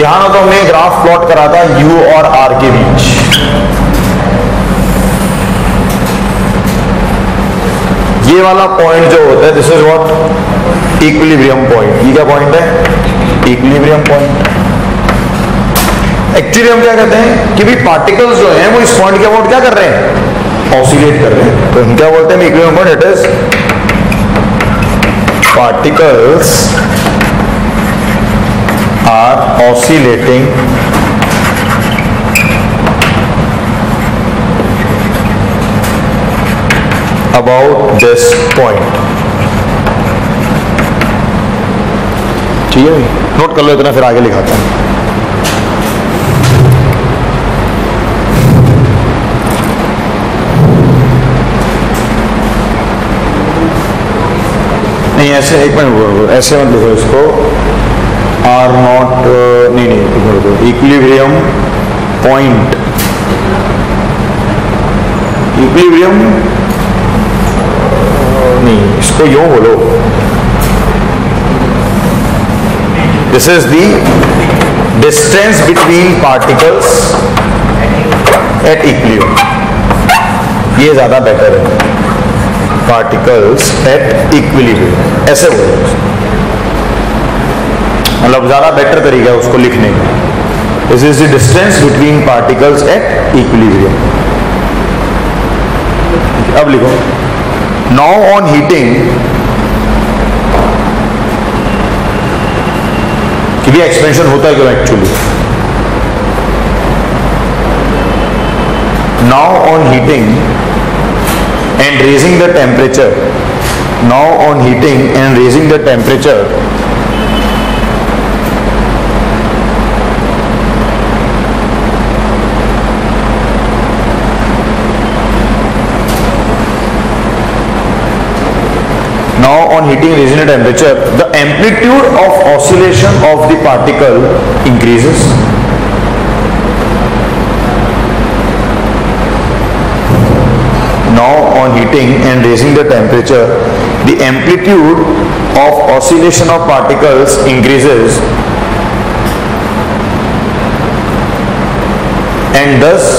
ध्यान हो तो हमने ग्राफ प्लॉट करा था U और R के बीच। ये वाला पॉइंट जो होता है this is what equilibrium point. ये क्या पॉइंट है? Equilibrium point. एक्चुअली हम क्या कहते हैं कि भाई पार्टिकल्स जो हैं वो इस पॉइंट के अबाउट क्या कर रहे हैं? ऑसिलेट कर रहे हैं। तो हम क्या बोलते हैं equilibrium point? It is particles are oscillating about this point। ठीक है, नोट कर लो इतना, फिर आगे लिखाता हूं। नहीं ऐसे एक मिनट, ऐसे मत लिखो इसको। आर नॉट नहीं इक्विलिब्रियम पॉइंट, इक्विलिब्रियम नहीं, इसको यूं बोलो, this is the distance between particles at equilibrium. ये ज्यादा बेटर है, पार्टिकल्स एट इक्विलिब्रियम, ऐसे बोलो, मतलब ज्यादा बेटर तरीका है उसको लिखने का। This is the distance between particles at equilibrium. अब लिखो, नाउ ऑन हीटिंग, कि भी एक्सपेंशन होता है क्यों actually? Now on heating and raising the temperature, now on heating and raising the temperature, now on heating and raising the temperature, the amplitude of oscillation of the particle increases। Now on heating and raising the temperature, the amplitude of oscillation of particles increases, and thus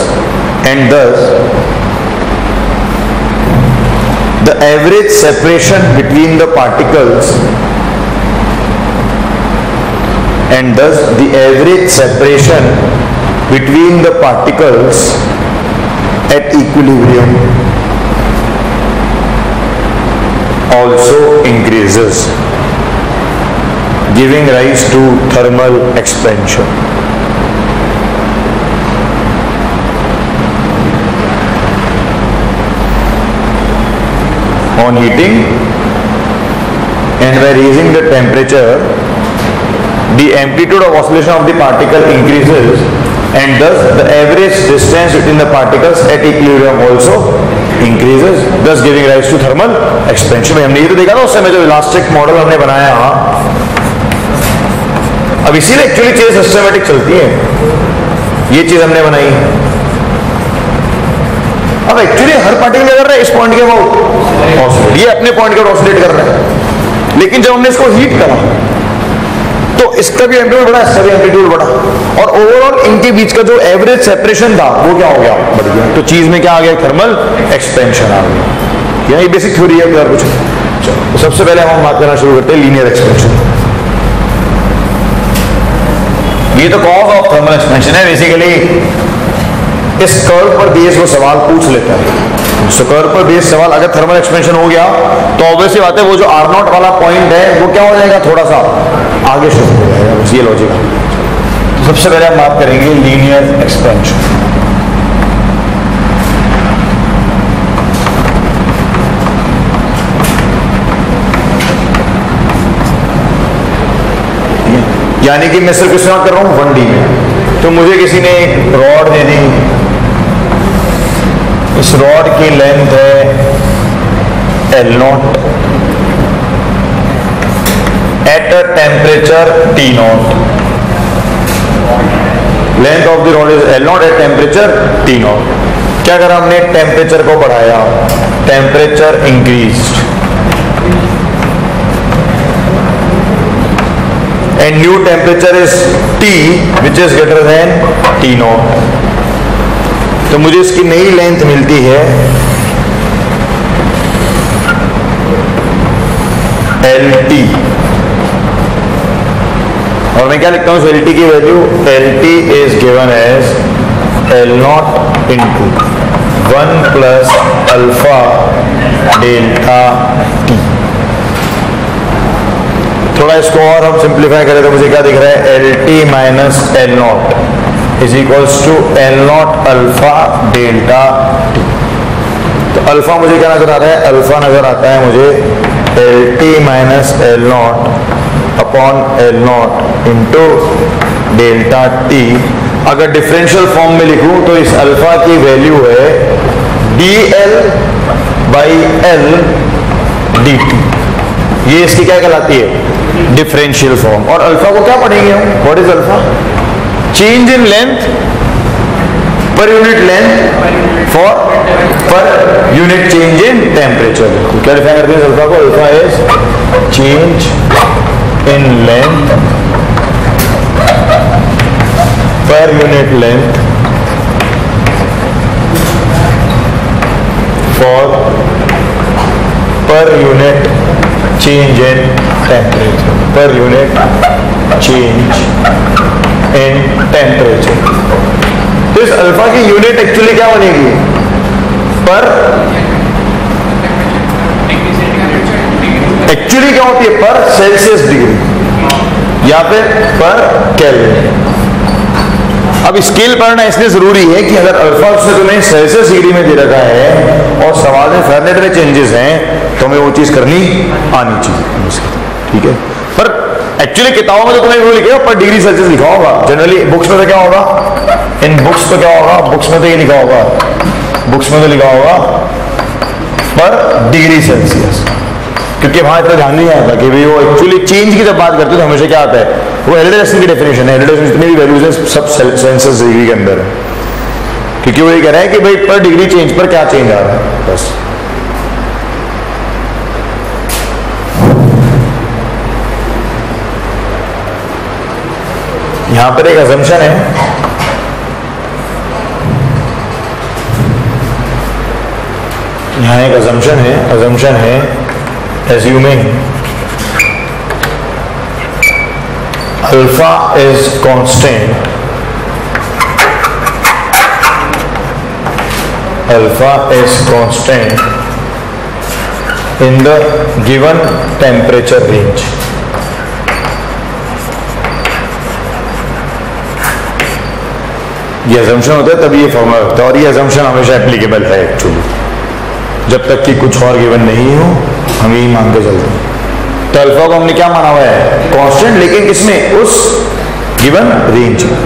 the average separation between the particles, and thus the average separation between the particles at equilibrium also increases, giving rise to thermal expansion। On heating and by raising the temperature, the amplitude of oscillation of the particle increases, and thus the average distance between the particles at equilibrium also increases, thus giving rise to thermal expansion। हमने ये तो देखा ना उस समय जो elastic model हमने बनाया। अब इसीलिए एक्चुअली चीजें सिस्टमेटिक चलती है, ये चीज हमने बनाई। अब एक्चुअली हर पार्टिकल क्या कर रहा है? इस पॉइंट के अबाउट ऑसिलेट, ये अपने पॉइंट के अबाउट ऑसिलेट कर रहा है। लेकिन जब हमने इसको हीट करा तो इसका भी एम्पलीट्यूड बढ़ा, इसका भी एम्पलीट्यूड बढ़ा, और ओवरऑल इनके बीच का जो एवरेज सेपरेशन था वो क्या हो गया? बढ़ गया। तो चीज में क्या आ गया? थर्मल एक्सपेंशन आ गया। ये बेसिक थ्योरी है यार कुछ। तो सबसे पहले हम बात करना शुरू करते हैं लीनियर एक्सपेंशन। ये तो कॉज ऑफ थर्मल एक्सपेंशन है बेसिकली। इस कर्व पर बेस वो सवाल पूछ लेता है। सो कर्व पर बेस सवाल, अगर थर्मल एक्सपेंशन हो गया तो ऑब्वियसली बात है वो जो आर नॉट वाला पॉइंट है वो क्या हो जाएगा? थोड़ा सा आगे शिफ्ट हो जाएगा। बस ये लॉजिक है। तो सबसे पहले हम बात करेंगे लीनियर एक्सपेंशन। यानी कि मैं सिर्फ इस्तेमाल कर रहा हूं 1D में। तो मुझे किसी ने एक रॉड दे दी, इस रॉड की लेंथ है L0 at a temperature T0। Length of the rod is L0 at temperature T0। क्या करा हमने? टेम्परेचर को बढ़ाया, temperature increased, and new temperature is T which is greater than T0, तो मुझे इसकी नई लेंथ मिलती है LT, और मैं क्या लिखता हूँ इस LT की value, LT is given as L0 into 1 plus alpha delta T। थोड़ा इसको और हम सिंप्लीफाई करें तो मुझे क्या दिख रहा है, LT minus L0 is equals to L0 alpha delta T। तो अल्फा मुझे क्या नजर आ रहा है, अल्फा नजर आता है मुझे LT minus L0 upon L0 into delta T। अगर डिफरेंशियल फॉर्म में लिखूं तो इस अल्फा की वैल्यू है dl बाई L dt, ये इसकी क्या कहलाती है, डिफरेंशियल फॉर्म। और अल्फा को क्या पढ़ेंगे हम, what is alpha, change in length per unit length for per unit change in temperature. क्या डिफाइन करते हैं अल्फा को, alpha is change in length per unit length for per unit change in temperature, per unit change in temperature। तो इस alpha की unit actually क्या बनेगी, पर एक्चुअली क्या होती है, पर सेल्सियस डिग्री या फिर पर केल्विन। अब स्केल पढ़ना इसलिए जरूरी है कि अगर अल्फा उसने तुम्हें सेल्सियस डिग्री में दे रखा है और सवाल में फ़ारेनहाइट में चेंजेस हैं तो हमें वो चीज करनी आनी चाहिए, ठीक है। पर एक्चुअली किताबों में तो तुम्हें वो लिखेगा पर डिग्री सेल्सियस लिखा होगा, जनरली बुक्स में तो क्या होगा, इन बुक्स तो क्या होगा, बुक्स में तो ये लिखा होगा, बुक्स में तो लिखा होगा पर डिग्री सेल्सियस, क्योंकि वहां इतना ध्यान नहीं आता कि भाई वो एक्चुअली चेंज की जब बात करते तो हमेशा क्या आता है, वो एलरेडिएशन की डेफिनेशन है, एलरेडिएशन जितनी भी वैल्यूज है सब सेल्सियस डिग्री के अंदर है, क्योंकि वो ये कह रहा है कि भाई पर डिग्री चेंज पर क्या चेंज आ रहा है, बस। यहां पर एक अजम्पशन है, यहां एक अजम्पशन है assuming alpha is constant, in the given temperature range। ये assumption होता है तभी ये फॉर्मूला होता है, और ये assumption हमेशा एप्लीकेबल है एक्चुअली, जब तक कि कुछ और गिवन नहीं हो हम यही मान के चलते हैं। तो अल्फा को हमने क्या माना हुआ है, कांस्टेंट, लेकिन किसमें, उस गिवन रेंज में।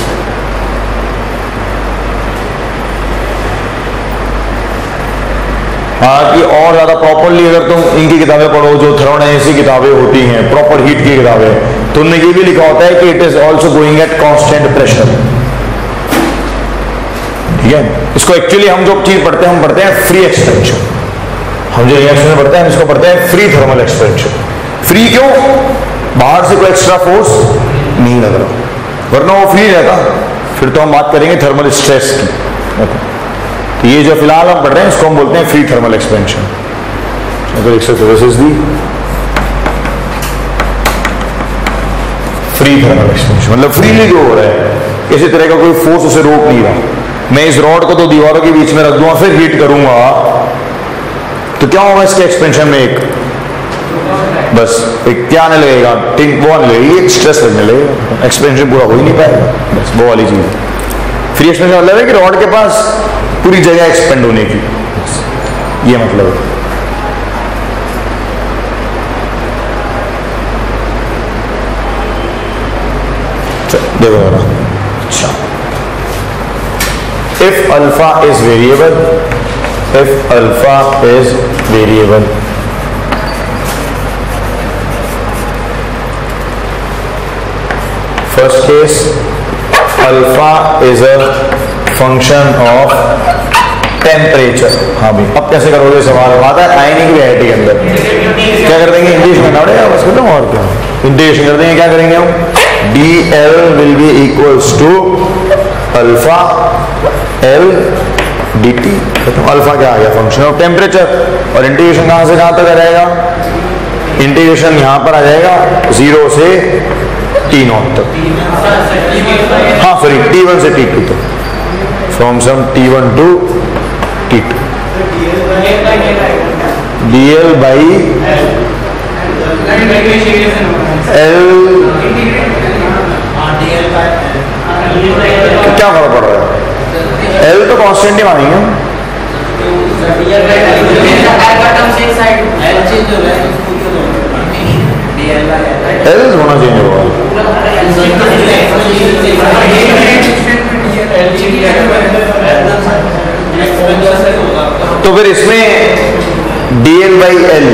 हाँ, कि और ज्यादा प्रॉपरली अगर तुम इनकी किताबें पढ़ो जो थर्मोडायनेमिक्स की किताबें होती हैं, प्रॉपर हीट की किताबें, तो उनमें ये भी लिखा होता है कि it is also going at constant pressure, ठीक है। इसको एक्चुअली हम जो चीज पढ़ते हैं, हम पढ़ते हैं फ्री एक्सपेंशन, हम जो रिएक्शन में पढ़ते हैं इसको पढ़ते हैं फ्री थर्मल एक्सपेंशन। फ्री क्यों, बाहर से कोई एक्स्ट्रा फोर्स नहीं लग रहा, वरना वो फ्री रहता फिर तो हम बात करेंगे थर्मल स्ट्रेस की। तो ये जो फिलहाल हम पढ़ रहे हैं इसको हम बोलते हैं फ्री थर्मल एक्सपेंशन। तो देख सकते हो, this is the free thermal expansion, मतलब फ्रीली जो हो रहा है, किसी तरह का कोई फोर्स उसे रोक नहीं रहा। मैं इस रॉड को दो दीवारों के बीच में रख दूंगा फिर हीट करूंगा तो क्या होगा इसके एक्सपेंशन में, एक बस एक क्या आने लगेगा, वो आने लगेगी, एक स्ट्रेस लगने लगेगा, एक्सपेंशन पूरा हो ही नहीं पाएगा, बस वो वाली चीज। फ्री एक्सपेंशन मतलब है कि रॉड के पास पूरी जगह एक्सपेंड होने की, ये मतलब है। देखो जरा, अच्छा, if alpha is variable, first case alpha is a function of temperature। हाँ भाई, अब कैसे करोगे सवाल, आता है आईने की वैरायटी के अंदर क्या कर देंगे, इंग्लिश में ना पड़ेगा बस, खत्म, और क्या। इंटीग्रेशन कर देंगे, क्या करेंगे हम, dl will be equals to alpha l dt। Alpha क्या आ गया, फंक्शन ऑफ टेम्परेचर, और इंटीग्रेशन कहां से कहां तक आ जाएगा, इंटीग्रेशन यहां पर आ जाएगा 0 से T0 तक, हाँ सॉरी T1 से T2 तक, from some T1 to T2, dl by l, क्या फर्क पड़ रहा है, l तो कांस्टेंट ही मानेंगे, l होना चेंज होगा, तो फिर इसमें dl बाई l,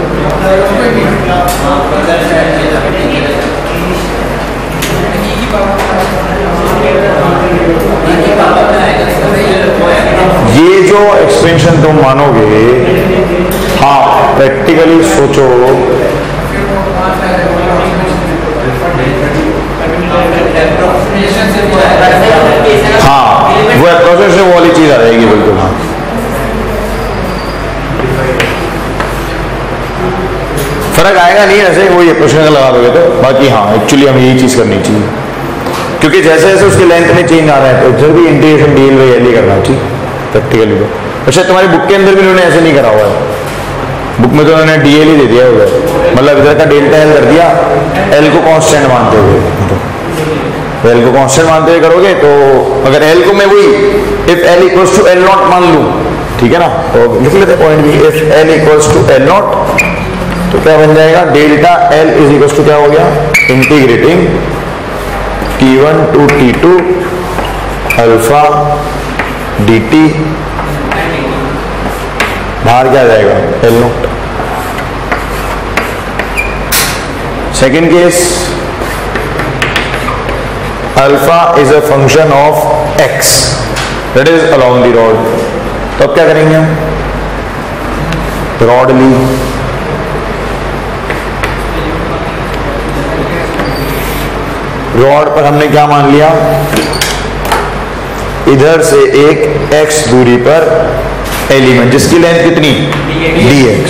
ये जो एक्सपेंशन तुम मानोगे, हाँ प्रैक्टिकली सोचो, हाँ वो प्रोसेस से वो वाली चीज आ जाएगी बिल्कुल, हाँ फर्क आएगा नहीं ऐसे, वो ये क्वेश्चन लगा दोगे तो, बाकी हाँ एक्चुअली हमें यही चीज करनी चाहिए, क्योंकि जैसे जैसे उसके लेंथ में चेंज आ रहा है तो जब भी इंटीग्रेशन dl बाई l ही करना चाहिए प्रैक्टिकली तो। अच्छा तुम्हारी बुक के अंदर भी उन्होंने ऐसे नहीं करा हुआ है, बुक में तो उन्होंने dl ही दे दिया हुआ है, मतलब इधर का डेल्टा l कर दिया, l को कांस्टेंट मानते हुए, तो l को कांस्टेंट मानते हुए करोगे तो अगर l को मैं वही if l equals to l not मान लूं, ठीक है ना, तो लिख लेते पॉइंट भी, if l equals to l not तो क्या बन जाएगा, delta l is equals to क्या हो गया, integrating T1 to T2 alpha dt, बाहर क्या जाएगा L not. Second case, alpha is a function of x that is along the rod, तो अब क्या करेंगे हम, रॉड ली, रॉड पर हमने क्या मान लिया, इधर से एक x दूरी पर एलिमेंट जिसकी लेंथ कितनी dx,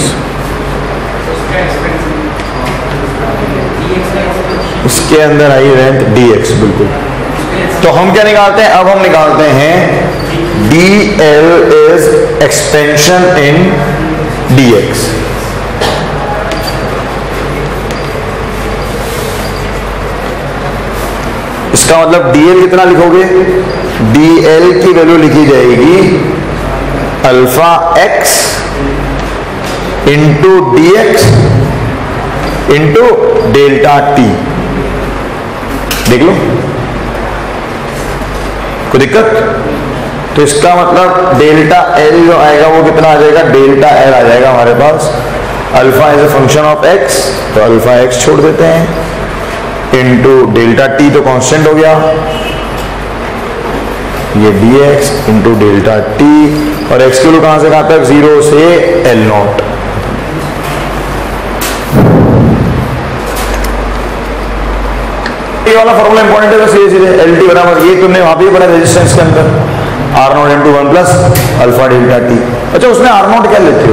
इसके अंदर आई लेंथ dx बिल्कुल, तो हम क्या निकालते हैं, अब हम निकालते हैं dl is expansion in dx, इसका मतलब dl कितना लिखोगे, dl की वैल्यू लिखी जाएगी alpha x into dx into delta t, देख लो कोई दिक्कत, तो इसका मतलब डेल्टा l जो आएगा वो कितना आ जाएगा, डेल्टा l आ जाएगा हमारे पास, alpha is a function of x, तो अल्फा x छोड़ देते हैं, इंटू डेल्टा t तो कांस्टेंट हो गया, ये dx इंटू डेल्टा t, और x की वैल्यू कहां से कहां तक, 0 से l नॉट, ये वाला फॉर्मूला इंपॉर्टेंट है, सीधे सीधे LT बराबर, ये तुमने वहां भी पढ़ा रेजिस्टेंस के अंदर, R not into 1 plus alpha delta t। अच्छा उसमें R नॉट क्या लेते हो,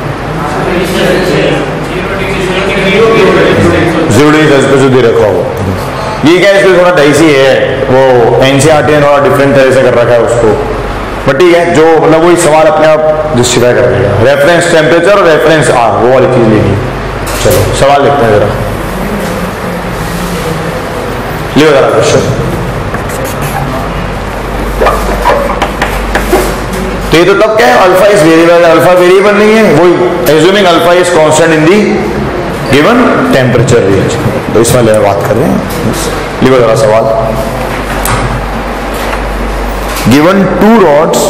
जो दे रखा हो, ये क्या इसमें थोड़ा डाइसी है, वो एनसीईआरटी ने थोड़ा डिफरेंट तरह से कर रखा है उसको, बट ठीक है, जो मतलब वही सवाल अपने आप जस्टिफाई कर देगा, रेफरेंस टेम्परेचर और रेफरेंस R वो वाली चीज लेनी। चलो सवाल लिखते हैं जरा, लियो जरा क्वेश्चन, तो ये तो तब क्या है, alpha is variable, alpha variable नहीं है, वही assuming alpha is constant in the given temperature range, तो इस वाले में बात कर रहे हैं, लिखो जरा सवाल, given 2 rods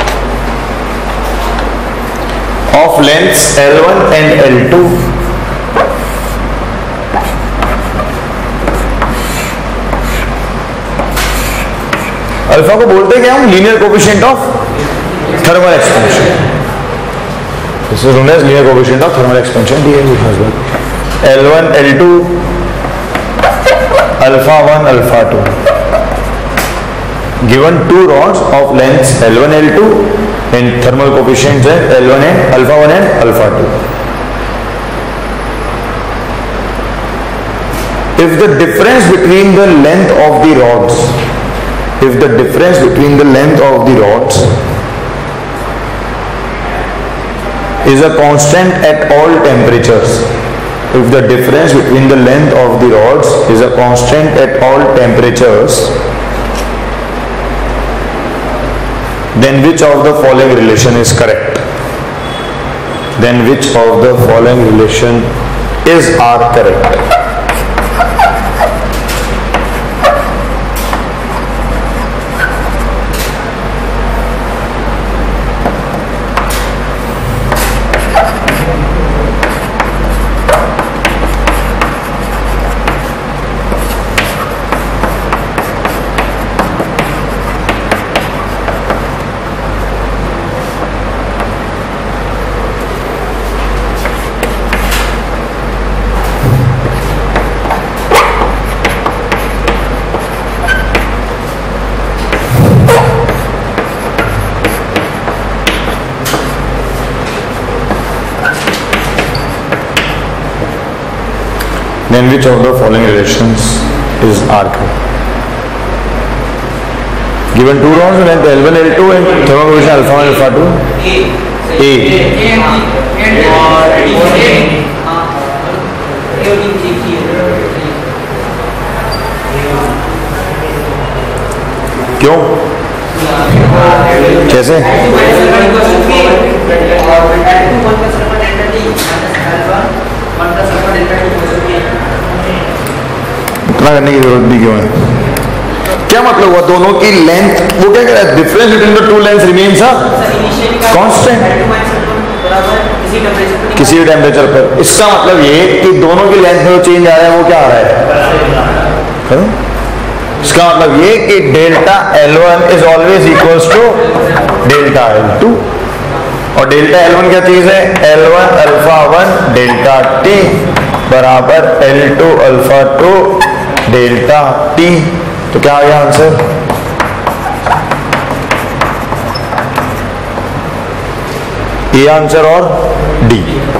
of lengths L1 and L2 alpha को बोलते हैं क्या हम, linear coefficient of thermal expansion, this is known as linear coefficient of thermal expansion, L1 L2 alpha 1 alpha 2. Given two rods of lengths L1 L2 and thermal coefficients है L1 and alpha 1 and alpha 2. If the difference between the length of the rods, if the difference between the length of the rods is a constant at all temperatures, if the difference between the length of the rods is a constant at all temperatures, then which of the following relation is correct? Then which of the following relation are correct? Then which of the following relations is R2? Given two rods with length L1 L2 and thermal coefficient alpha 1 alpha 2. A. क्यों? कैसे? इतना करने की जरूरत भी क्यों है? क्या मतलब हुआ? दोनों की लेंथ, वो क्या कह रहा है? Difference between the two length remains constant किसी भी टेम्परेचर पर। इसका मतलब ये कि दोनों की लेंथ में जो चेंज आ रहा है वो क्या आ रहा है? इसका मतलब ये कि delta L1 is always equals to delta L2, और डेल्टा L1 क्या चीज है? L1 अल्फा 1 डेल्टा T बराबर L2 अल्फा 2 डेल्टा T। तो क्या आ गया आंसर? ये आंसर और डी।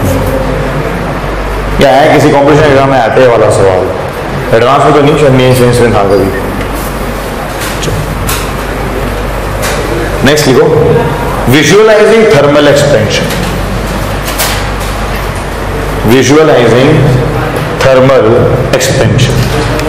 क्या है किसी कॉम्पिटिशन एग्जाम में आते वाला सवाल, एडवांस में तो नहीं, शायद मेन सेंस में था कभी। नेक्स्ट लिखो, visualising thermal expansion. Visualising thermal expansion.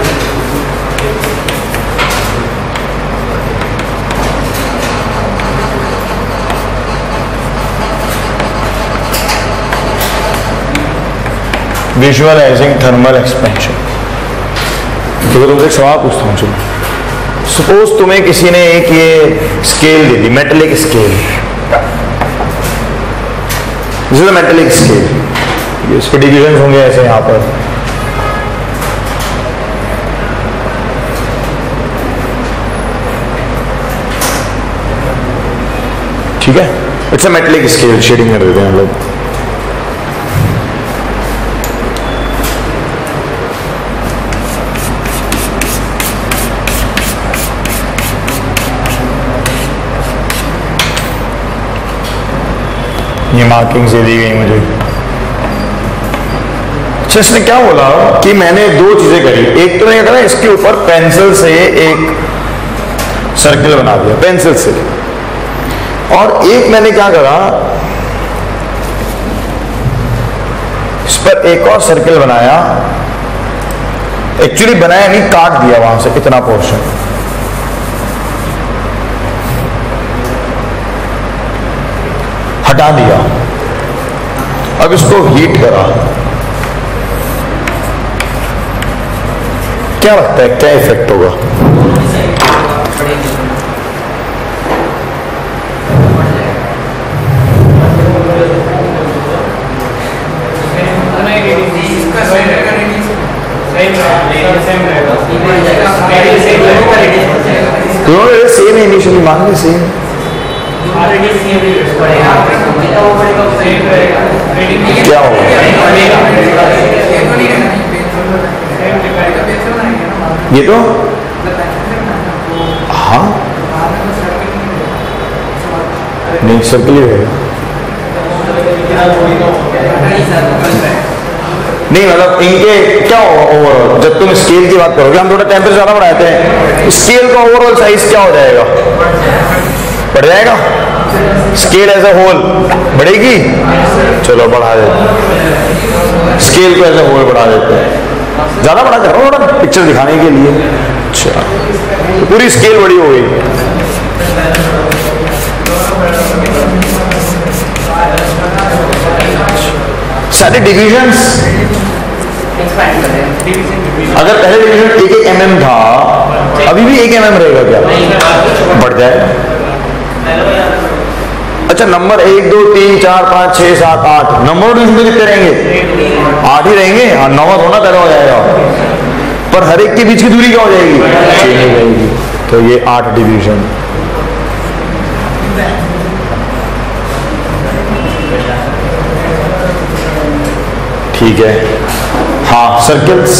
Visualising thermal expansion. तो तुमसे एक सवाल पूछता हूँ, चलो सपोज तुम्हें किसी ने एक ये स्केल दे दी, metallic scale, this is a metallic scale, इसके डिविजन होंगे ऐसे यहां पर। ठीक है, it's a metallic scale, shading कर देते हैं हम लोग। ये मार्किंग से दी गई मुझे। अच्छा, इसने क्या बोला कि मैंने दो चीजें करी। एक तो मैंने कहा इसके ऊपर पेंसिल से एक सर्कल बना दिया, पेंसिल से, और एक मैंने क्या करा, इस पर एक और सर्कल बनाया। एक्चुअली बनाया नहीं, काट दिया वहां से इतना पोर्शन। हटा दिया। अब इसको हीट करा, क्या लगता है क्या इफेक्ट होगा? सेम इनिशियली मान ली सेम, क्या होगा? ये तो हाँ नहीं सर्कल ही रहेगा। नहीं मतलब इनके क्या होगा ओवरऑल, जब तुम स्केल की बात करोगे, हम थोड़ा टेम्परेचर ज्यादा बढ़ाते हैं, स्केल का ओवरऑल साइज क्या हो जाएगा, बढ़ जाएगा, स्केल एज अ होल बढ़ेगी, चलो बढ़ा देते स्केल को एज अ होल बढ़ा देते हैं, ज्यादा बड़ा कर रहा हूँ पिक्चर दिखाने के लिए। अच्छा तो पूरी स्केल बड़ी हो गई। सारे डिविजन्स अगर पहले डिवीजन 1 mm था, अभी भी 1 mm रहेगा क्या, बढ़ जाए। अच्छा नंबर 1 2 3 4 5 6 7 8 नंबर डिवीजन कितने रहेंगे, 8 ही रहेंगे। हाँ 9वां थोड़ा पैदा हो जाएगा, पर हर एक के बीच की दूरी क्या हो जाएगी, 6 हो जाएगी। तो ये 8 डिवीजन। ठीक है। हाँ सर्कल्स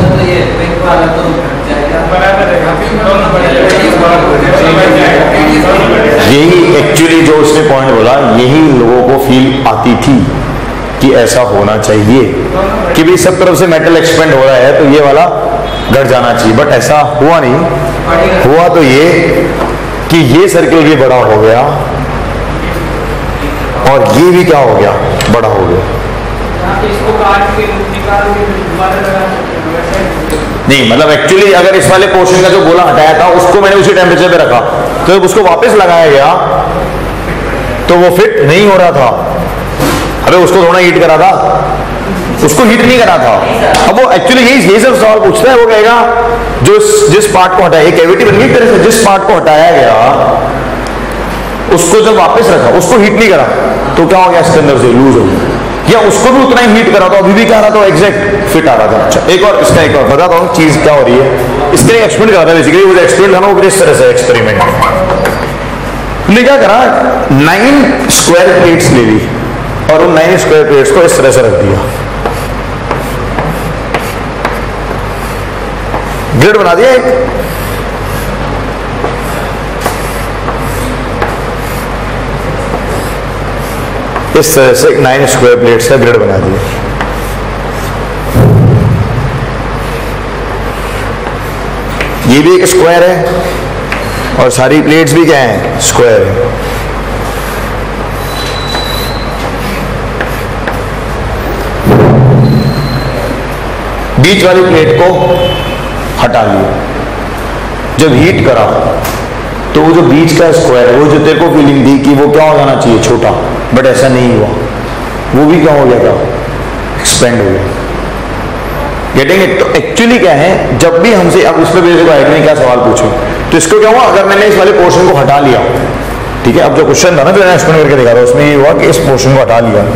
यही एक्चुअली जो उसने पॉइंट बोला, यही लोगों को फील आती थी कि ऐसा होना चाहिए कि भी सब तरफ से मेटल एक्सपेंड हो रहा है तो ये वाला घट जाना चाहिए, बट ऐसा हुआ नहीं। हुआ तो ये कि ये सर्कल भी बड़ा हो गया और ये भी क्या हो गया, बड़ा हो गया। नहीं मतलब एक्चुअली अगर इस वाले पोर्शन का जो गोला हटाया था उसको मैंने उसी टेम्परेचर पे रखा, तो जब उसको वापस लगाया गया तो वो फिट नहीं हो रहा था। अरे उसको थोड़ा हीट करा था, उसको हीट नहीं करा था। अब वो एक्चुअली यही सब सवाल पूछता है, वो कहेगा जो जिस पार्ट को हटाया, कैविटी बन गई तरह से, जिस पार्ट को हटाया गया उसको जब वापस रखा, उसको हीट नहीं करा तो क्या हो गया, इसके अंदर से लूज हो गया, या उसको भी उतना ही हीट करा तो अभी भी क्या आ रहा था, एग्जैक्ट फिट आ रहा था। अच्छा एक और इसका एक और बताता हूँ चीज क्या हो रही है। इसके लिए एक्सपेरिमेंट करा था, बेसिकली वो एक्सपेरिमेंट था ना, वो इस तरह से एक्सपेरिमेंट ने क्या करा, 9 स्क्वायर प्लेट्स ले ली और उन 9 स्क्वायर प्लेट्स को इस तरह से रख दिया, ग्रिड बना दिया एक। इस तरह से 9 स्क्वायर प्लेट्स का ग्रिड बना दिया। ये भी एक स्क्वायर है और सारी प्लेट्स भी क्या हैं, स्क्वायर है। बीच वाली प्लेट को हटा लिया, जब हीट करा तो वो जो बीच का स्क्वायर है, वो जो तेरे को फीलिंग थी कि वो क्या हो जाना चाहिए, छोटा, बट ऐसा नहीं हुआ, वो भी क्या हो गया था, एक्सपेंड हो गया। Getting it. तो एक्चुअली क्या है, जब भी हमसे अब इस पर बेसिक आइडिया ने क्या सवाल पूछे, तो इसको क्या हुआ, अगर मैंने इस वाले पोर्शन को हटा लिया, ठीक है, अब जो क्वेश्चन था ना जो मैंने एक्सप्लेन करके देखा था, उसमें ये हुआ कि इस पोर्शन को हटा लिया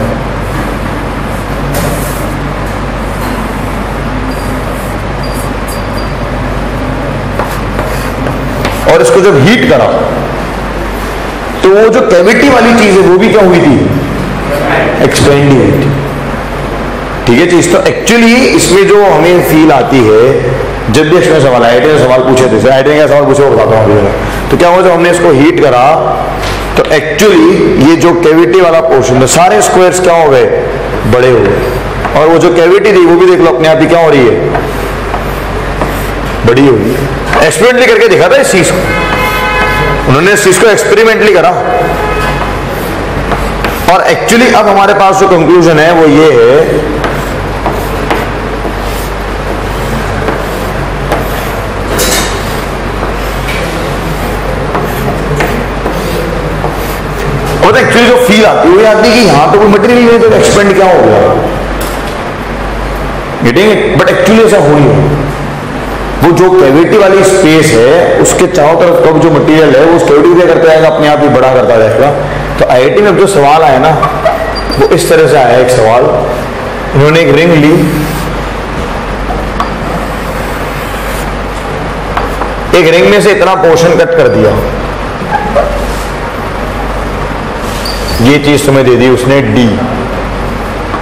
और इसको जब हीट करा तो वो जो कैविटी वाली चीज है वो भी क्या हुई थी, एक्सपेंड हुई थी। ठीक है चीज। तो एक्चुअली इसमें जो हमें फील आती है, जब भी इसमें सवाल आया थे, सवाल पूछे थे, आइडिया का सवाल पूछे, वो बताता हूँ अभी। तो क्या हुआ, जब हमने इसको हीट करा तो एक्चुअली ये जो कैविटी वाला पोर्शन था, सारे स्क्वायर्स क्या हो गए, बड़े हो गए, और वो जो कैविटी थी वो भी देख लो अपने आप ही क्या हो रही है, बड़ी हो गई। एक्सपेरिमेंटली करके दिखा था इस चीज को, उन्होंने इस चीज को एक्सपेरिमेंटली करा, और एक्चुअली अब हमारे पास जो कंक्लूजन है वो ये है और एक्चुअली जो फील आती है वो आती है कि यहां तो कोई मटेरियल नहीं, तो एक्सपेंड क्या हो गया, गेटिंग इट। बट एक्चुअली ऐसा हो नहीं, वो जो कैविटी वाली स्पेस है उसके चारों तरफ कब जो मटेरियल है वो उस कैविटी क्या करता जाएगा, अपने आप ही बड़ा करता जाएगा। तो आईआईटी में जो सवाल आया ना वो इस तरह से आया, एक सवाल, इन्होंने एक रिंग ली, एक रिंग में से इतना पोर्शन कट कर दिया, ये चीज तुम्हें दे दी उसने डी,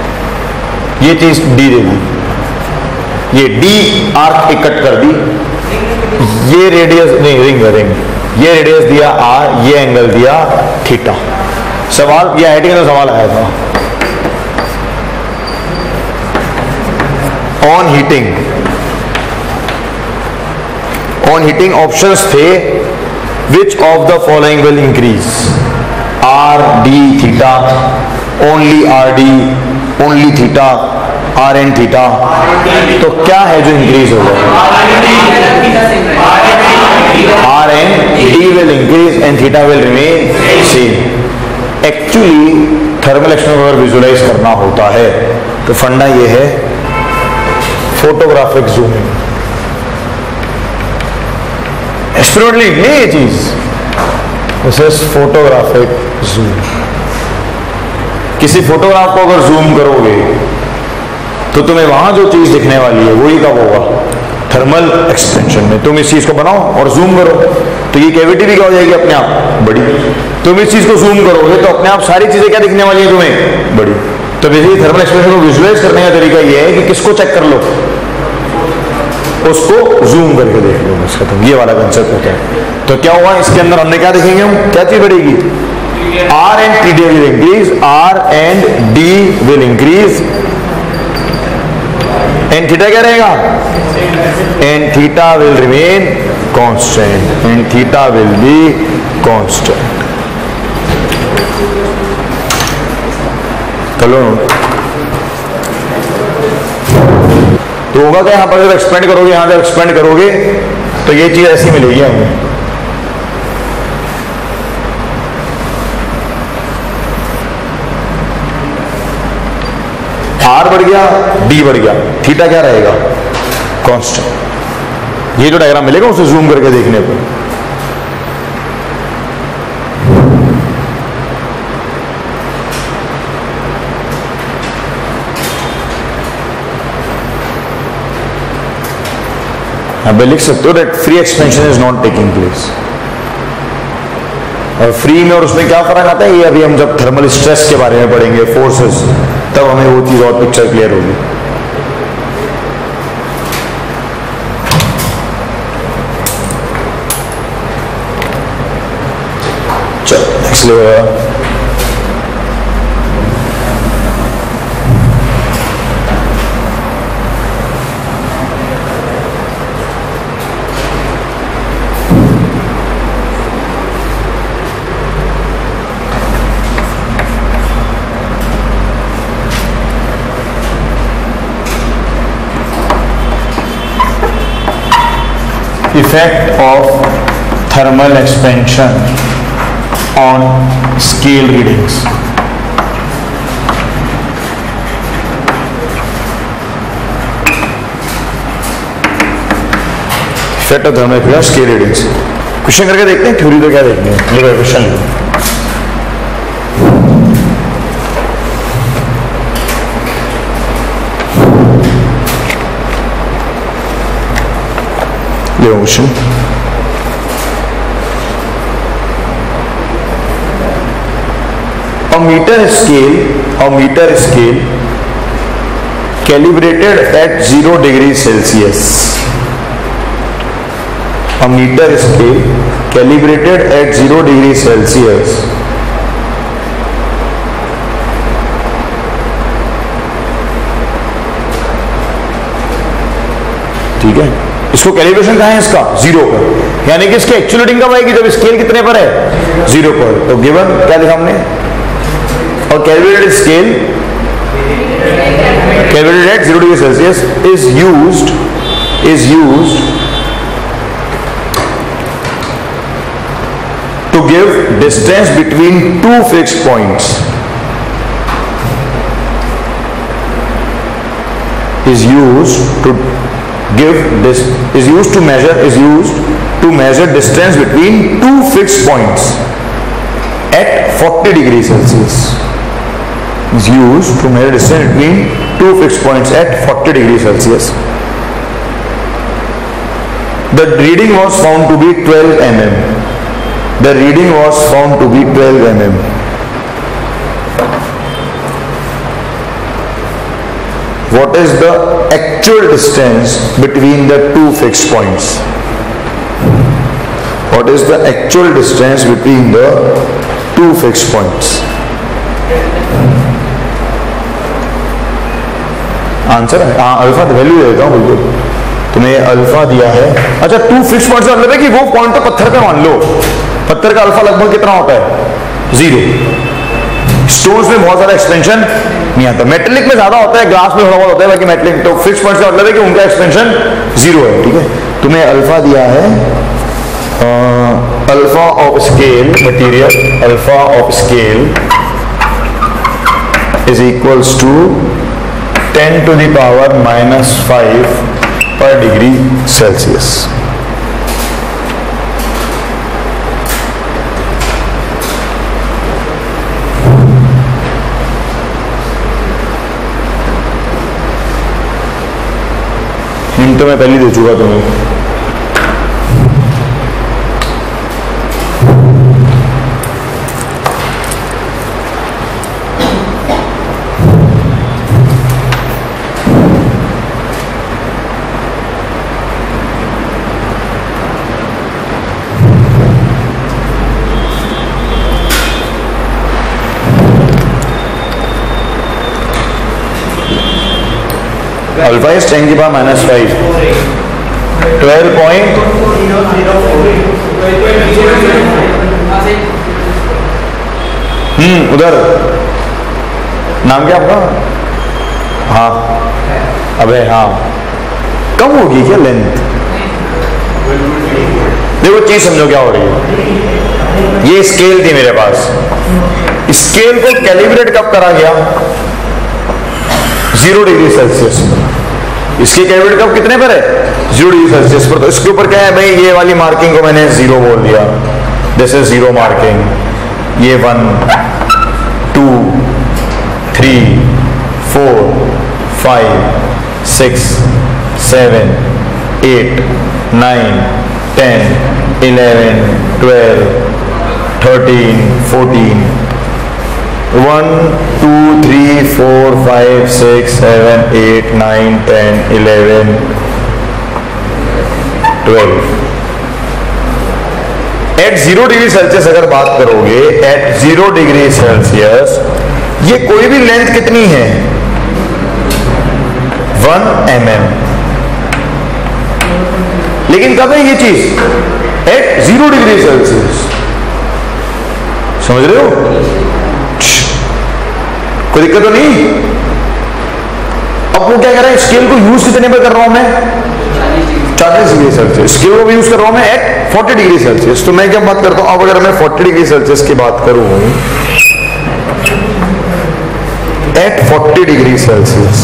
ये चीज डी दे दी, ये डी आर्क एक कट कर दी, ये रेडियस नहीं, रिंग ये रेडियस दिया आर, ये एंगल दिया थीटा। सवाल ये आईटी का सवाल आया था ऑन हीटिंग ऑप्शंस थे which of the following will increase, R D theta, only R D, only theta, R and theta. तो क्या है जो इंक्रीज होगा? R and D will increase and theta will remain same. Actually thermal expansion को अगर visualise करना होता है तो फंडा ये है फोटोग्राफिक जूमिंग। एक्सपेरिमेंटली नहीं ये चीज, दिस इज फोटोग्राफिक जूम। किसी फोटोग्राफ को अगर जूम करोगे तो तुम्हें वहां जो चीज दिखने वाली है वही कब होगा? थर्मल एक्सपेंशन में। तुम इस चीज को बनाओ और जूम करो तो ये कैविटी भी क्या हो जाएगी अपने आप बड़ी। तुम इस चीज को जूम करोगे तो अपने आप सारी चीजें क्या दिखने वाली है तुम्हें? बड़ी। तो बेसिकली थर्मल एक्सपेंशन को विजुलाइज करने का तरीका ये है कि किसको चेक कर लो, उसको जूम करके देख लो, बस खत्म। ये वाला कंसेप्ट होता है। तो क्या हुआ इसके अंदर, हमने क्या देखेंगे हम, क्या चीज बढ़ेगी? R and T D will increase, R and D will increase and theta क्या रहेगा? And theta will remain constant, and theta will be constant. चलो तो होगा क्या, यहां पर जब एक्सपेंड करोगे, यहां जब एक्सपेंड करोगे तो ये चीज ऐसी मिलेगी हमें। आर बढ़ गया, डी बढ़ गया, थीटा क्या रहेगा? कांस्टेंट। ये जो डायग्राम मिलेगा उसे जूम करके देखने पर अब लिख सकते हो that free expansion is not taking place. और फ्री में और उसमें क्या फर्क आता है, ये अभी हम जब थर्मल स्ट्रेस के बारे में पढ़ेंगे, फोर्सेस, तब हमें वो चीज और पिक्चर क्लियर होगी। चलो next level. Effect of thermal expansion on scale readings. Effect of thermal expansion on scale readings. Question करके देखते हैं, थ्योरी तो क्या देखते हैं। ये question ocean. A meter scale calibrated at 0 degrees Celsius. A meter scale calibrated at 0 degrees Celsius ठीक है। इसको कैलिब्रेशन कहा है इसका? 0 पर, यानी कि इसकी एक्चुअल रीडिंग कब आएगी? जब स्केल कितने पर है? 0 पर। तो गिवन क्या लिखा हमने? और calibrated scale calibrated at 0 degree Celsius is used to give distance between two fixed points. is used to measure distance between two fixed points at 40 degrees Celsius. Is used to measure distance between two fixed points at 40 degrees Celsius. The reading was found to be 12 mm. The reading was found to be 12 mm. What is the actual distance between the two fixed points? What is the actual distance between the two fixed points? Answer है हाँ, alpha value दे देता हूं बिल्कुल, तुम्हें alpha दिया है। अच्छा, to fix point से मतलब है कि वो पॉइंट तो पत्थर पे मान लो, पत्थर का अल्फा लगभग कितना होता है? 0। स्टोन्स में बहुत ज्यादा एक्सपेंशन नहीं आता, मेटेलिक में ज्यादा होता है, ग्लास में थोड़ा बहुत होता है, बाकी मेटेलिक तो फिक्स पॉइंट से मतलब है कि उनका एक्सपेंशन 0 है। ठीक है, तुम्हें अल्फा दिया है, alpha of scale material, alpha of scale is equals to 10 to the power -5 per degree Celsius। Hint तो मैं पहले दे चुका तुम्हें। अल्फा इज 10 की पावर -5, 12 पॉइंट उधर नाम क्या आपका? हाँ अबे हाँ, कम होगी क्या लेंथ? देखो चीज समझो क्या हो रही है। ये स्केल थी मेरे पास, स्केल को कैलिब्रेट कब करा गया? 0 डिग्री सेल्सियस। इसकी कैलिब्रेट कब कितने पर है? 0 डिग्री सेल्सियस पर। तो इसके ऊपर क्या है भाई, ये वाली मार्किंग को मैंने 0 बोल दिया, दिस इज 0 मार्किंग। ये 1 2 3 4 5 6 7 8 9 10 11 12 13 14 1 2 3 4 5 6 7 8 9 10 11 12। एट 0 डिग्री सेल्सियस अगर बात करोगे, एट 0 डिग्री सेल्सियस ये कोई भी लेंथ कितनी है? 1 mm। लेकिन कब है ये चीज? At 0 degree Celsius. समझ रहे हो? कोई दिक्कत तो नहीं? अब वो क्या कर रहा है, स्केल को यूज कितने पर कर रहा हूं मैं? 40 डिग्री सेल्सियस। स्केल को भी यूज कर रहा हूं मैं एट 40 डिग्री सेल्सियस। तो मैं क्या बात करता हूं, अब अगर मैं 40 डिग्री सेल्सियस की बात करूं, एट 40 डिग्री सेल्सियस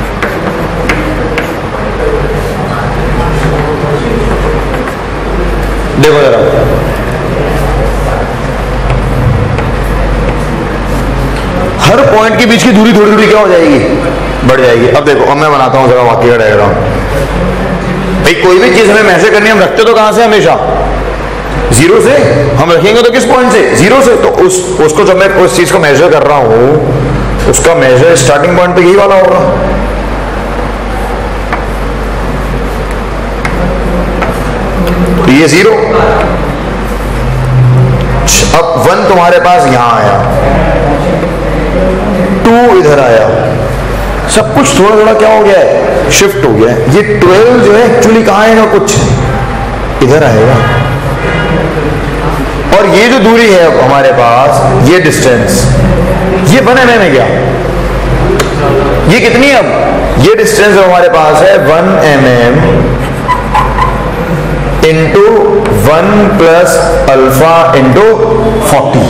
देखो जरा, हर पॉइंट के बीच की दूरी थोड़ी थोड़ी क्या हो जाएगी? बढ़ जाएगी। अब देखो, अब मैं बनाता हूं जरा वाकई का डायग्राम। भाई कोई भी चीज हमें मैजर करनी है, हम रखते तो कहां से? हमेशा 0 से। हम रखेंगे तो किस पॉइंट से? 0 से। तो उसको जब मैं उस चीज को मेजर कर रहा हूं, उसका मेजर स्टार्टिंग पॉइंट तो यही वाला होगा। तो ये 0। अब 1 तुम्हारे पास यहां आया, 2 इधर आया, सब कुछ थोड़ा थोड़ा क्या हो गया है? शिफ्ट हो गया है। ये 12 जो है एक्चुअली कहां आएगा? कुछ इधर आएगा। और ये जो दूरी है अब हमारे पास, ये डिस्टेंस, ये 1 mm है क्या? ये कितनी है अब? ये डिस्टेंस हमारे पास है 1 mm into 1 plus alpha into 40।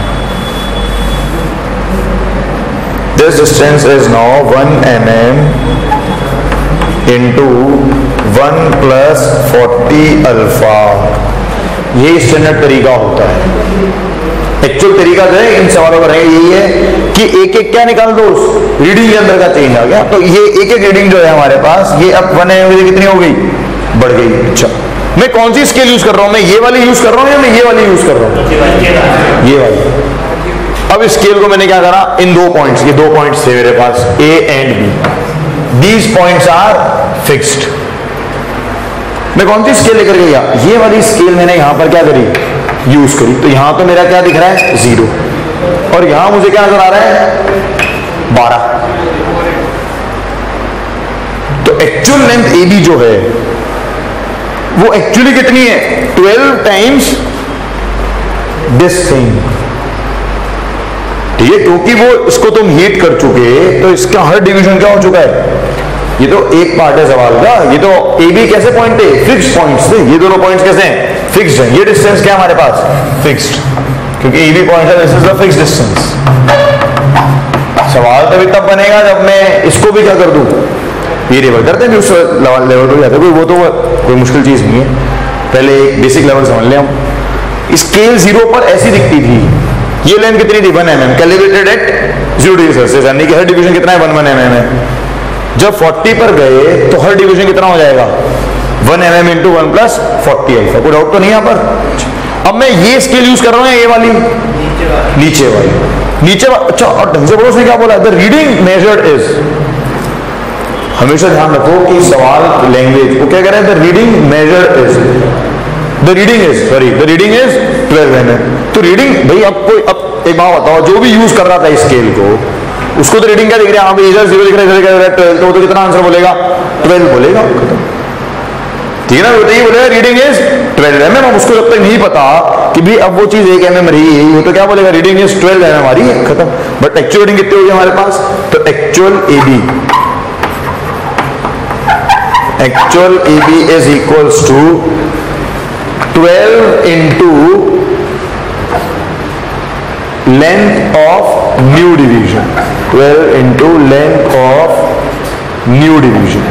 This distance is now 1 mm into 1 plus 40 alpha. ये स्टैंडर्ड तरीका होता है। एक्चुअल तरीका जो है इन सवालों का यही है कि एक एक क्या निकाल दो, रीडिंग के अंदर का चेंज आ गया। तो ये एक एक रीडिंग जो है हमारे पास, ये अब 1 mm कितनी हो गई? बढ़ गई। अच्छा, मैं कौन सी स्केल यूज कर रहा हूं? मैं ये वाली यूज कर रहा हूं या मैं ये वाली यूज कर रहा हूं? ये वाली। अब स्केल को मैंने क्या करा, इन 2 पॉइंट्स, ये 2 पॉइंट्स थे मेरे पास, A and B। These points are fixed. मैं कौन सी स्केल लेकर गया, ये वाली स्केल मैंने यहां पर क्या करी, यूज करी, तो यहां तो मेरा क्या दिख रहा है 0, और यहां मुझे क्या नजर आ रहा है 12। तो एक्चुअल लेंथ ए बी जो है वो एक्चुअली कितनी है, 12 टाइम्स दिस थिंग, ठीक है, क्योंकि वो इसको तुम हीट कर चुके तो इसका हर डिवीजन क्या हो चुका है। ये तो एक पार्ट है सवाल का, ये तो ए बी कैसे पॉइंट थे, फिक्स पॉइंट्स थे, ये दोनों पॉइंट्स कैसे हैं, फिक्स्ड है। ये डिस्टेंस क्या हमारे पास फिक्स्ड, क्योंकि ए बी पॉइंट है, this is the fixed distance. सवाल तभी तब बनेगा जब मैं इसको भी क्या कर दूं, वेरिएबल करते हैं, उस लेवल पर जाते हैं, वो तो कोई मुश्किल चीज नहीं है। पहले एक बेसिक लेवल समझ लें हम। स्केल 0 पर ऐसी दिखती थी, ये लेंथ कितनी थी 1 mm, calibrated at 0 degree Celsius, यानी कि हर डिवीजन कितना है 1 mm है। जब 40 पर गए तो हर डिवीजन कितना हो जाएगा 1 mm इंटू 1 प्लस 40 अल्फा। कोई डाउट तो नहीं यहां पर। अब मैं ये स्केल यूज कर रहा हूं, ये वाली नीचे वाली, अच्छा, और ढंग से बोलो, उसने क्या बोला, द रीडिंग मेजर्ड इज, हमेशा ध्यान रखो कि सवाल लैंग्वेज वो क्या कह रहे हैं, the reading measured is, the reading is 12 mm। तो रीडिंग भाई, अब एक बात बताओ, जो भी यूज कर रहा था स्केल को, उसको तो रीडिंग क्या दिख रहा है, हाँ इधर 0 दिख रहा है, इधर क्या दिख रहा है 12, तो वो तो कितना आंसर बोलेगा 12 बोलेगा, ठीक है ना। वो तो ये बोलेगा रीडिंग इज 12 mm। अब उसको जब तक नहीं पता कि भी अब वो चीज 1 mm रही है, वो तो क्या बोलेगा रीडिंग इज 12 mm आ रही है, खत्म। बट एक्चुअल रीडिंग कितनी होगी हमारे पास, तो actual A B is equals to 12 into length of new division, 12 into length of new division.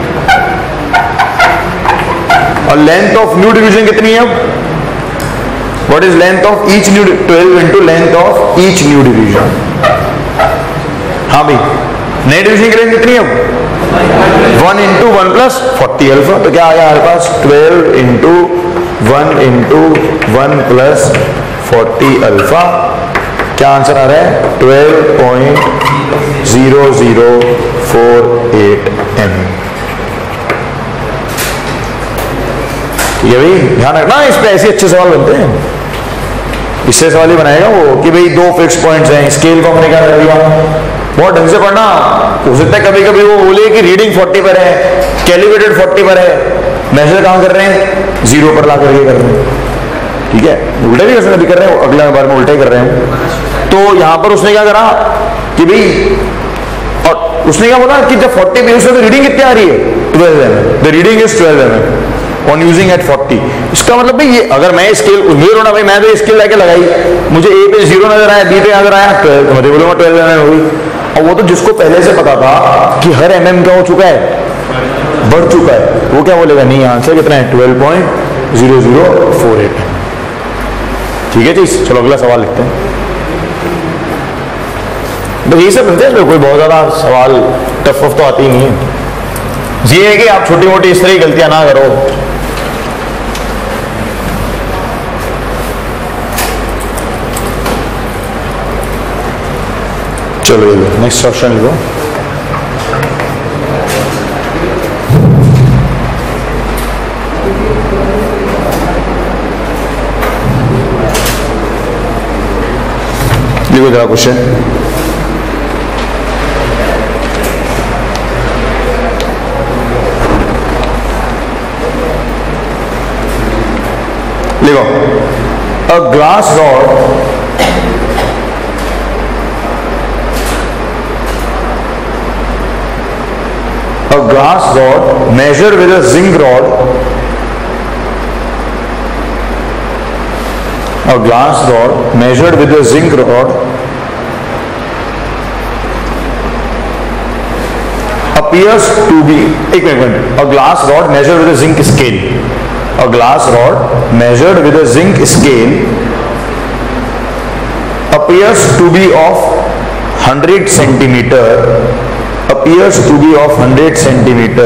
और लेंथ ऑफ न्यू डिवीजन कितनी है, what is length of each new, 12 into length of each new division. हाँ भाई, नए division की length कितनी है 1 into 1 plus 40 alpha. तो क्या आ गया हमारे पास 12 इंटू 1 इंटू 1 प्लस 40 अल्फा। क्या आंसर आ रहा है 12.0048 mm। ठीक है भाई, ध्यान रखना, इस पे ऐसे अच्छे सवाल बनते हैं। इससे सवाल ही बनाएगा वो कि भाई 2 फिक्स पॉइंट्स हैं, स्केल को हमने क्या कर दिया, बहुत ढंग से पढ़ना। हो सकता है कभी कभी वो बोले कि रीडिंग 40 पर है, कैलिब्रेटेड 40 पर है, मेजर कहां कर रहे हैं 0 पर ला करके कर रहे हैं, ठीक है। उल्टा भी कैसे कर रहे हैं, अगले बार में उल्टा ही कर रहे हैं। तो यहां पर उसने क्या करा कि भाई, और उसने क्या बोला कि जब 40 पे उसमें तो रीडिंग कितनी आ रही है 12 mm, the reading is 12 mm on using at 40। इसका मतलब भाई ये अगर मैं स्केल मुझे होना भाई, मैं तो स्केल लेके लगाई, मुझे ए पे 0 नजर आया, बी पे नजर आया 12, तो मुझे बोलूंगा 12 mm होगी। और वो तो जिसको पहले से पता था कि हर mm क्या हो चुका है, बढ़ चुका है, वो क्या बोलेगा नहीं, आंसर कितना है 12.0048। ठीक है जी, चलो अगला सवाल लिखते हैं। बस ये सब मिलते हैं, कोई बहुत ज्यादा सवाल टफ तो आती ही नहीं है। ये है कि आप छोटी मोटी इस तरह की गलतियां ना करो। चलो ये नेक्स्ट क्वेश्चन लिखो। लिखो जरा क्वेश्चन। लिखो, a glass rod measured with a zinc rod, a glass rod measured with a zinc rod appears to be, एक minute, a glass rod measured with a zinc scale, a glass rod measured with a zinc scale appears to be of 100 centimeter, appears to be of 100 centimeter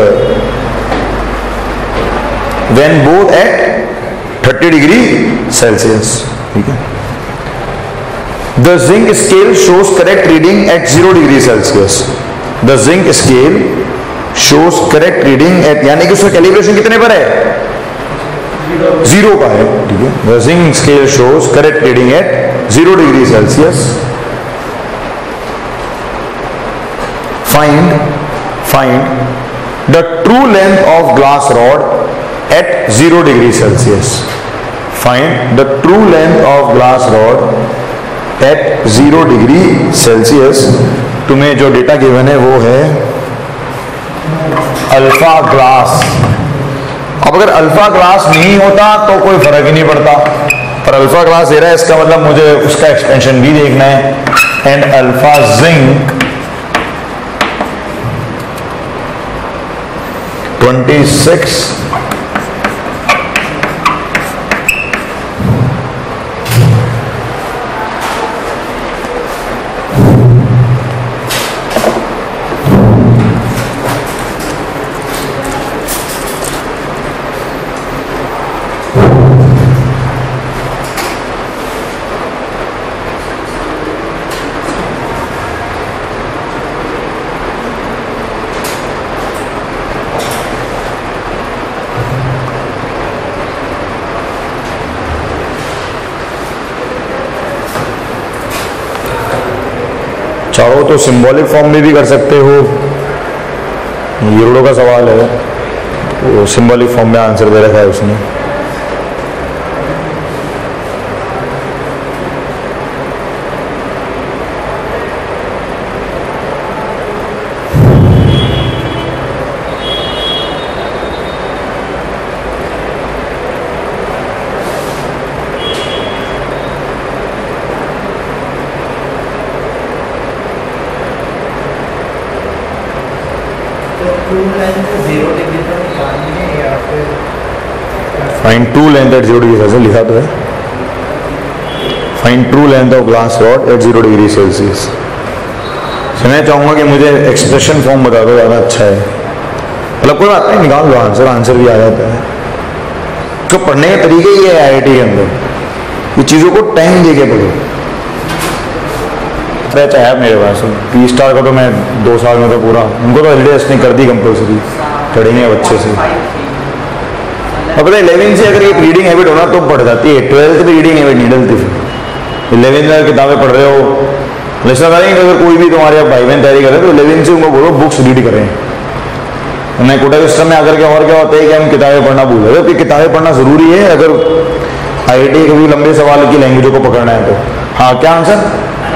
when both at 30 degree Celsius. ठीक है, the zinc scale shows correct reading at 0 degree Celsius. The zinc scale shows correct reading at, यानी कि उसका calibration कितने पर है 0 का है, ठीक है। The zinc scale shows correct reading at 0 degree Celsius. Find the true length of glass rod at 0 degree Celsius. Find the true length of glass rod at 0 degree Celsius. तुम्हें जो डेटा गिवन है वो है alpha glass. अब अगर alpha glass नहीं होता तो कोई फर्क ही नहीं पड़ता, पर अल्फा ग्लास दे रहा है, इसका मतलब मुझे उसका एक्सपेंशन भी देखना है। एंड अल्फा जिंक 26 चाहो तो सिंबॉलिक फॉर्म में भी कर सकते हो, यूरो का सवाल है, वो सिंबॉलिक फॉर्म में आंसर दे रखा है उसने। Find true length at 0 degree Celsius लिखा तो है। Find true length of glass rod at 0 degree Celsius. मैं चाहूंगा कि मुझे एक्सप्रेशन फॉर्म बता दो, ज़्यादा अच्छा है। मतलब कोई बात नहीं, निकाल दो आंसर, आंसर भी आ जाता है। तो पढ़ने का तरीका ही है IIT के अंदर, ये चीज़ों को टाइम दे के पढ़ो। बैच है मेरे पास P स्टार का, तो मैं 2 साल में तो पूरा, उनको तो एलडीएस ने कर दी कंपल्सरी, पढ़ेंगे अच्छे से। अब पता है 11 से अगर एक रीडिंग हैबिट होना तो बढ़ जाती है, 12th में रीडिंग हैबिट नहीं डलती। फिर 11th में किताबें पढ़ रहे हो, लिसना करेंगे अगर कोई भी तुम्हारे भाई बहन तैयारी कर रहे हैं तो 11 से उनको बोलो बुक्स रीड करें। मैं कोटा सिस्टम में आकर के और क्या होता है कि हम किताबें पढ़ना भूल रहे हैं। किताबें पढ़ना जरूरी है अगर IIT के भी लंबे सवाल की लैंग्वेजों को पकड़ना है तो। हाँ, क्या आंसर?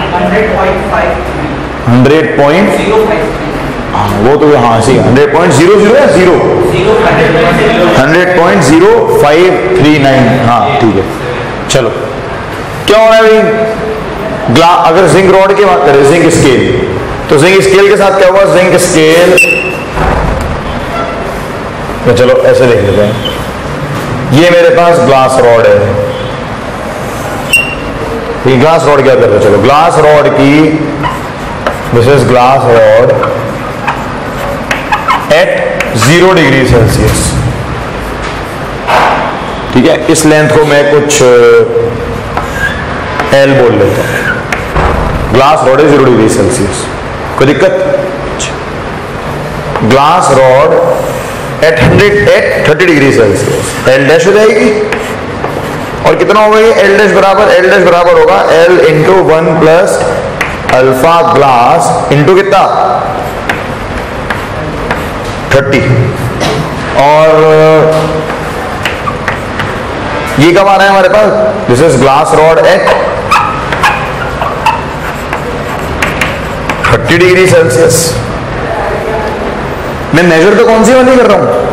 100.053। हाँ वो तो हाँ सही, 100.00 या 0? 100.0539। हाँ ठीक है, चलो क्या हो रहा है भाई? अगर जिंक रॉड की बात करें, जिंक स्केल, तो जिंक स्केल के साथ क्या हुआ? जिंक स्केल, तो चलो ऐसे देख लेते हैं। ये मेरे पास ग्लास रॉड है, ये ग्लास रॉड क्या करते हैं? चलो ग्लास रॉड की, this is glass rod at 0 degree Celsius. ठीक है, इस लेंथ को मैं कुछ L बोल लेता हूं। ग्लास रॉड है 0 डिग्री सेल्सियस, कोई दिक्कत? Glass rod at 30 degree Celsius, L dash हो जाएगी। और कितना होगा ये? L डैश बराबर होगा L into 1 plus alpha glass into कितना? 30। और ये कब आ रहा है हमारे पास? This is glass rod at 30 degree Celsius. मैं मेजर तो कौन सी वाली कर रहा हूं?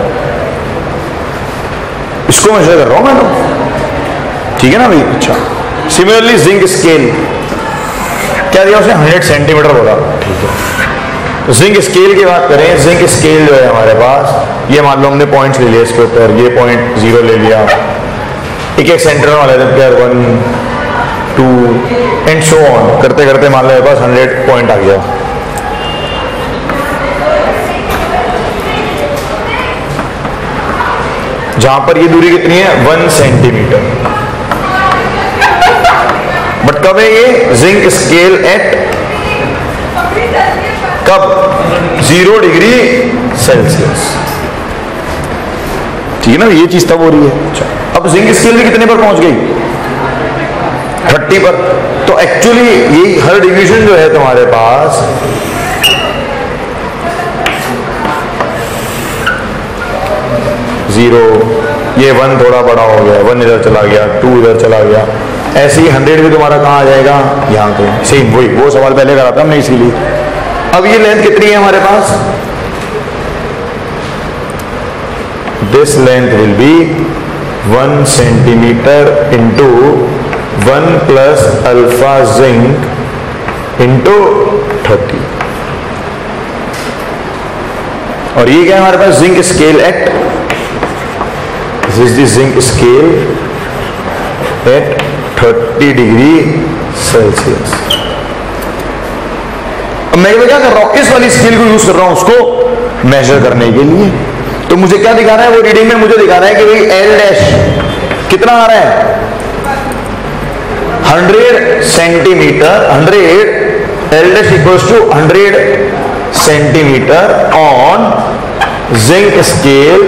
इसको मेजर कर रहा हूं मैं तो, ठीक है ना भाई? अच्छा, सिमिलरली जिंक स्केल क्या दिया उसने? 100 सेंटीमीटर बोला, ठीक है। जिंक स्केल की बात करें, जिंक स्केल जो है हमारे पास, ये मान लो हमने पॉइंट्स ले लिए इसके ऊपर, ये पॉइंट 0 ले लिया, एक सेंटर वाला है, 1 2 एंड सो ऑन करते करते मान लो मेरे पास 100 पॉइंट आ गया। जहां पर ये दूरी कितनी है? 1 सेंटीमीटर। बट कब है ये? जिंक स्केल एट कब? 0 डिग्री सेल्सियस, ठीक है ना? ये चीज तब हो रही है। अच्छा, अब जिंक स्केल भी कितने पर पहुंच गई? 30 पर। तो एक्चुअली ये हर डिवीजन जो है तुम्हारे पास जीरो, ये 1 थोड़ा बड़ा हो गया, 1 इधर चला गया, 2 इधर चला गया, ऐसे ही 100 भी तुम्हारा कहां आ जाएगा? यहां पे। सेम वही वो सवाल पहले करा था हमने इसीलिए। अब ये लेंथ कितनी है हमारे पास? This length will be 1 centimetre into 1 plus alpha zinc into 30। और ये क्या है हमारे पास? Zinc scale at, this is the zinc scale at 30 degree Celsius. अब मैं क्या कर रहा हूं? इस वाली स्केल को यूज कर रहा हूं उसको मेजर करने के लिए। तो मुझे क्या दिखा रहा है? वो रीडिंग में मुझे दिखा रहा है कि भाई एल डैश कितना आ रहा है? 100 centimetre, 100 L dash equals to 100 centimetre on zinc scale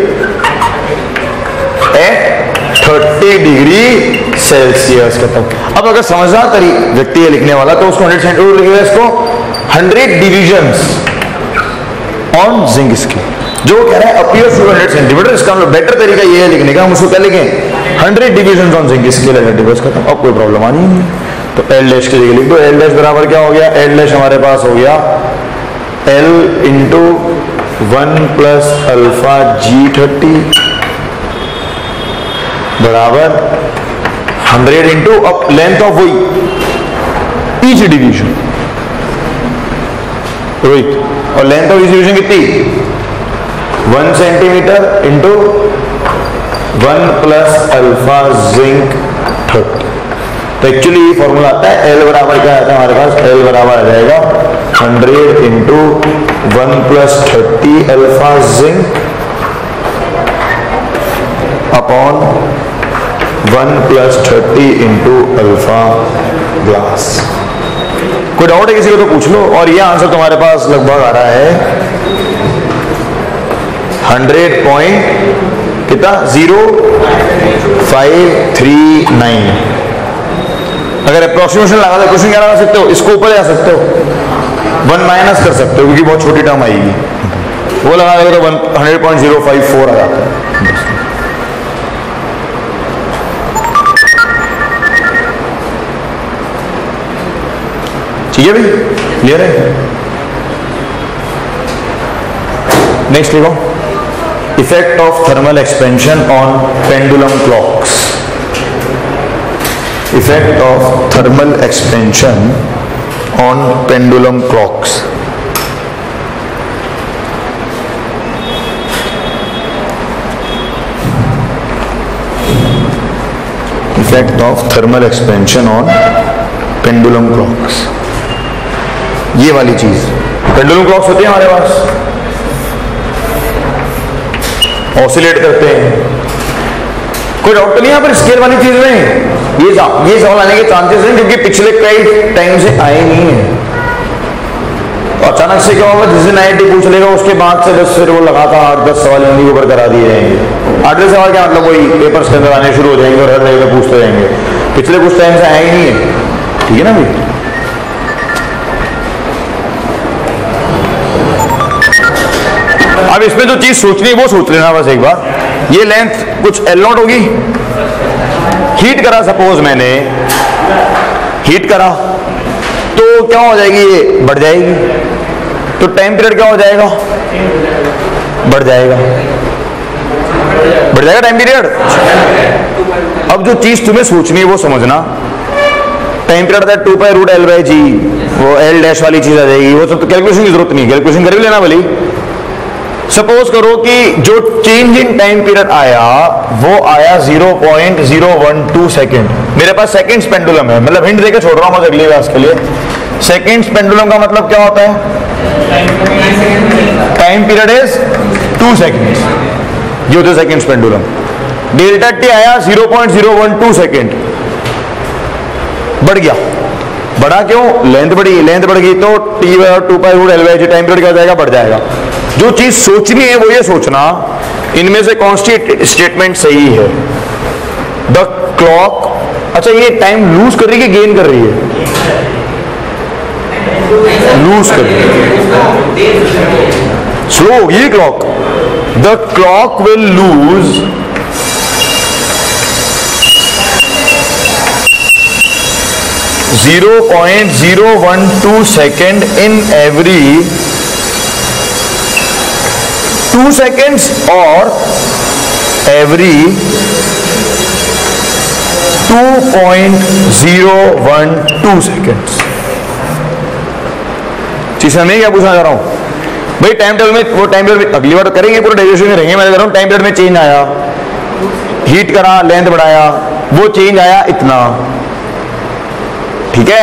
at 30 degree Celsius. खत्म। अब अगर समझदार व्यक्ति है लिखने वाला तो उसको 100 सेंटीमीटर लिखेगा, इसको 100 डिविजन्स ऑन जिंक स्केल। जो कह रहा है अपीयर्स टू 100 सेंटीमीटर, इसका बेटर तरीका ये है लिखने का, हम उसको क्या लिखें? 100 divisions on zinc scale at device. खत्म। अब कोई प्रॉब्लम आनी नहीं। तो एल डैश के लिए लिख दो। एल डैश बराबर क्या हो गया? एल डैश हमारे पास हो गया L into 1 plus alpha G30 बराबर 100 इंटू अब लेंथ ऑफ वही ईच डिवीजन, रोहित, और लेंथ ऑफ ईच डिवीजन कितनी? 1 centimetre into 1 plus alpha zinc 30। तो एक्चुअली फॉर्मूला आता है एल बराबर क्या आता है हमारे पास? एल बराबर आ जाएगा 100 into 1 plus 30 alpha zinc upon 1 plus 30 into alpha glass. कोई डाउट है किसी को तो पूछ लो। और ये आंसर तुम्हारे पास लगभग आ रहा है 100 पॉइंट कितना 0539। अगर अप्रोक्सीमेशन लगा दो, क्वेश्चन क्या लगा सकते हो? इसको ऊपर जा सकते हो, 1 माइनस कर सकते हो क्योंकि बहुत छोटी टर्म आएगी, वो लगा दो तो 100.054 आ जाता है। ठीक है भाई, क्लियर है? नेक्स्ट लिखो, effect of thermal expansion on pendulum clocks. Effect of thermal expansion on pendulum clocks. Effect of thermal expansion on pendulum clocks. ये वाली चीज पेंडुलम क्लॉक्स होती है हमारे पास, ऑसिलेट करते हैं। कोई डाउट तो नहीं यहाँ पर स्केल वाली चीज में? ये सवाल आने के चांसेस हैं क्योंकि पिछले कई टाइम से आए नहीं है। तो अचानक से क्या होगा, जिस दिन IIT पूछ लेगा उसके बाद से बस फिर वो लगातार 8-10 सवाल हिंदी के ऊपर करा दिए जाएंगे। 8 सवाल क्या मतलब, वही पेपर्स के अंदर आने शुरू हो जाएंगे और हर जगह पूछते रहेंगे। पिछले कुछ टाइम से आए ही नहीं है। ठीक है ना भाई? अब इसमें जो चीज सोचनी है वो सोच लेना बस एक बार। ये लेंथ कुछ L0 होगी, हीट करा सपोज मैंने, हीट करा तो क्या हो जाएगी? ये बढ़ जाएगी। तो टाइम पीरियड क्या हो जाएगा? बढ़ जाएगा, बढ़ जाएगा टाइम पीरियड। अब जो चीज तुम्हें सोचनी है वो समझना। टाइम पीरियड आता है 2π√L/G, वो L डैश वाली चीज आ जाएगी। वो तो कैलकुलेशन की जरूरत नहीं, कैलकुलेशन कर भी लेना भली। सपोज करो कि जो चेंज इन टाइम पीरियड आया वो आया 0.012 सेकेंड। मेरे पास सेकेंड्स पेंडुलम है, मतलब हिंट देकर छोड़ रहा हूं मुझे अगली क्लास के लिए। सेकेंड्स पेंडुलम का मतलब क्या होता है? टाइम पीरियड इज 2 सेकेंड्स, ये होते सेकेंड्स पेंडुलम। डेल्टा टी आया 0.012 सेकेंड, बढ़ गया। बढ़ा क्यों? लेंथ बढ़ी, लेंथ बढ़ गई तो T 2π√L/G टाइम पीरियड क्या हो जाएगा? बढ़ जाएगा। जो चीज सोचनी है वो ये सोचना, इनमें से कौन सी स्टेटमेंट सही है। द क्लॉक, अच्छा ये टाइम लूज कर रही है कि गेन कर रही है? लूज कर रही है, स्लो होगी clock. The clock will lose 0.012 second in every 2 seconds और एवरी 2.012 seconds। चीज समझिए क्या पूछना चाह रहा हूं भाई? टाइम टेबल में, वो टाइम टेबल अगली बार करेंगे, पूरे डेरिवेशन में रहेंगे। मैं कह रहा हूं टाइम टेबल में चेंज आया, हीट करा, लेंथ बढ़ाया, वो चेंज आया इतना, ठीक है,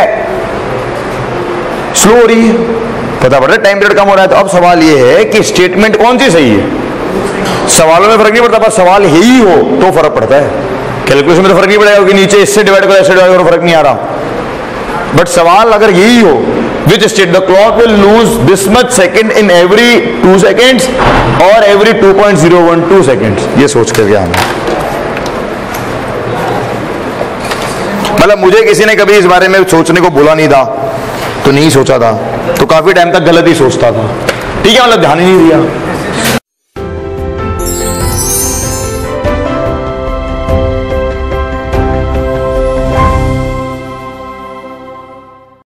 स्लो हो रही है, पता पड़ रहा है टाइम पीरियड कम हो रहा है। तो अब सवाल ये है कि स्टेटमेंट कौन सी सही है? सवालों में फर्क नहीं पड़ता, पर सवाल यही हो तो फर्क पड़ता है। कैलकुलेशन में तो फर्क नहीं पड़ेगा कि नीचे इससे डिवाइड करो, ऐसे डिवाइड करो, फर्क नहीं आ रहा। बट सवाल अगर यही हो, which state the clock will lose this much second in every 2 seconds और एवरी 2.012 seconds, ये सोच करके आना। मतलब मुझे किसी ने कभी इस बारे में सोचने को बोला नहीं था, तो नहीं सोचा था, तो काफी टाइम तक गलत ही सोचता था, ठीक है, मतलब ध्यान ही नहीं दिया।